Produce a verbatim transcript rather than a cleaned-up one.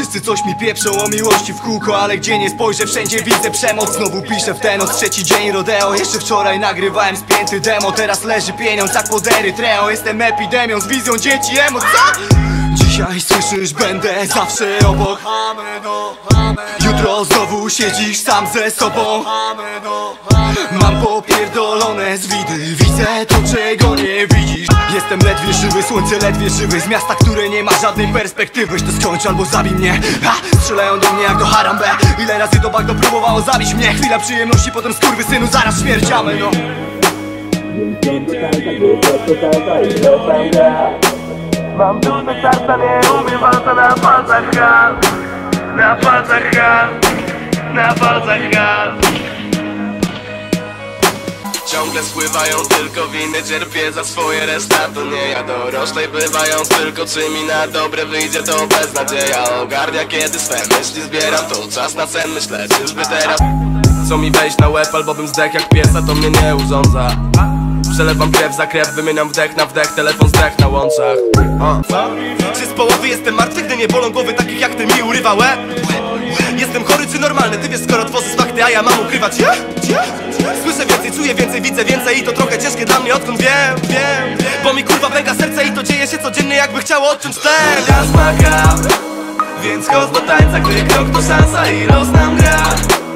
Wszyscy coś mi pieprzą o miłości w kółko, ale gdzie nie spojrzę wszędzie widzę przemoc. Znowu piszę w ten od trzeci dzień rodeo. Jeszcze wczoraj nagrywałem spięty demo, teraz leży pieniądz jak pod Erytreą. Jestem epidemią z wizją dzieci emo, co? Dzisiaj słyszysz, będę zawsze obok. Jutro znowu siedzisz sam ze sobą. Mam popierdolone z widy, widzę to czego nie widzisz. Jestem ledwie żywy, słońce ledwie żywy. Z miasta, które nie ma żadnej perspektywy. Weź to skończ albo zabij mnie. Ha! Strzelają do mnie jak do Harambe. Ile razy to bagno próbowało zabić mnie. Chwila przyjemności, potem skurwysynu, zaraz śmierciamy, no. Mam dużo serca, nie umiem walca na palcach hal. Na palcach hal. Na palcach hal. Ciągle spływają tylko winy, cierpię za swoje, reszta to nie ja. Doroślej bywają tylko czy mi na dobre wyjdzie, to beznadzieja. Ogarnia kiedy swe myśli zbieram, to czas na sen, myślę czyżby teraz co mi wejść na łeb, albo bym zdech jak piesa, to mnie nie urządza. Przelewam krew za krew, wymieniam wdech na wdech, telefon zdech na łączach. uh. Czy z połowy jestem martwy, gdy nie bolą głowy takich jak ty mi urywa łeb? Jestem chory czy normalny? Ty wiesz, skoro tworzysz fakty, a ja mam ukrywać je? Słyszę więcej, czuję więcej, widzę więcej i to trochę ciężkie dla mnie, odkąd wiem, wiem. Bo mi kurwa pęka serce i to dzieje się codziennie, jakby chciało odciąć tlen. Ja zmagam, więc chodź do tańca, gdy krok to szansa i roz nam gra.